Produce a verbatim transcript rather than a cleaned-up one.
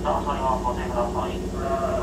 段車にはご注意ください。